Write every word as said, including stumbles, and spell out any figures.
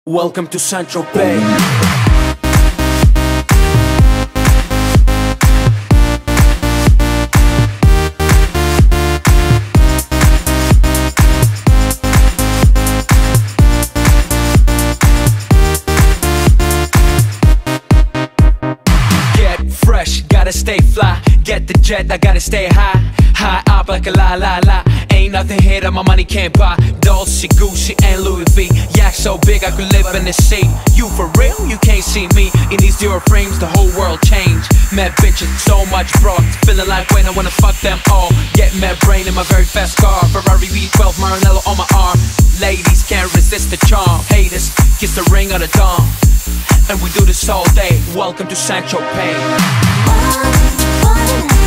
Welcome to Central Bay. Get fresh, gotta stay fly. Get the jet, I gotta stay high. High up like a la la la. Ain't nothing here that my money can't buy. Dolce, Gucci, and Louis V. Yak so big I could live in the sea. You for real? You can't see me. In these zero frames, the whole world changed. Mad bitches, so much broad. Feeling like when I wanna fuck them all. Get mad brain in my very fast car. Ferrari V twelve, Maranello on my arm. Ladies can't resist the charm. Haters, kiss the ring of the dawn. And we do this all day. Welcome to Central Bay.